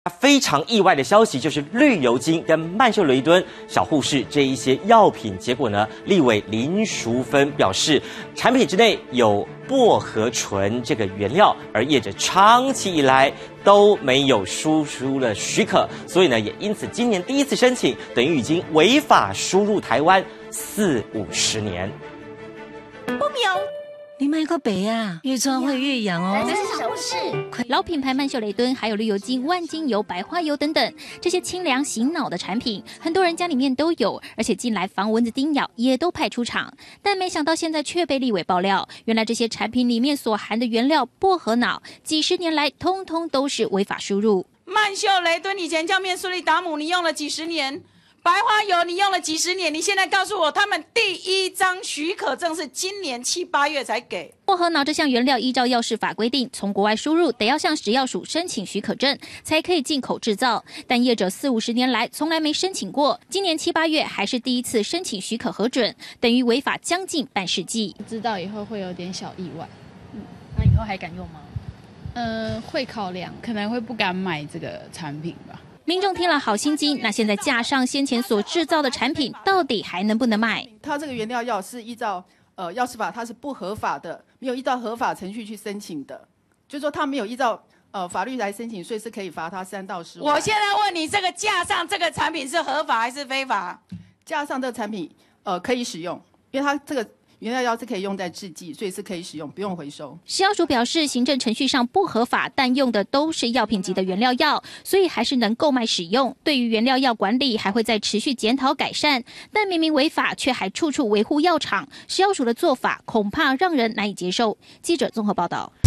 非常意外的消息就是绿油精跟曼秀雷敦小护士这一些药品，结果呢，立委林淑芬表示，产品之内有薄荷醇这个原料，而业者长期以来都没有输出了许可，所以呢，也因此今年第一次申请，等于已经违法输入台湾40-50年。 不苗。 你买个白啊，越穿会越痒哦。 这是小护士。 老品牌曼秀雷敦，还有绿油精、万金油、白花油等等，这些清凉醒脑的产品，很多人家里面都有，而且近来防蚊子叮咬也都派出场。但没想到现在却被立委爆料，原来这些产品里面所含的原料薄荷脑，几十年来通通都是违法输入。 曼秀雷敦以前叫面苏利达姆，你用了几十年。 白花油你用了几十年，你现在告诉我，他们第一张许可证是今年7、8月才给。 薄荷脑这项原料依照药事法规定，从国外输入得要向食药署申请许可证，才可以进口制造。但业者40-50年来从来没申请过，今年7、8月还是第一次申请许可核准，等于违法将近半世纪。 知道以后会有点小意外， 那以后还敢用吗？ 会考量，可能会不敢买这个产品吧。 民众听了好心惊，那现在架上先前所制造的产品，到底还能不能卖？ 它这个原料药是依照药事法，它是不合法的，没有依照合法程序去申请的，就是说它没有依照法律来申请，所以是可以罚他3到15万。 我现在问你，这个架上这个产品是合法还是非法？ 架上这个产品可以使用，因为它这个。 原料药是可以用在制剂，所以是可以使用，不用回收。 食药署表示，行政程序上不合法，但用的都是药品级的原料药，所以还是能购买使用。对于原料药管理，还会再持续检讨改善。但明明违法，却还处处维护药厂，食药署的做法恐怕让人难以接受。记者综合报道。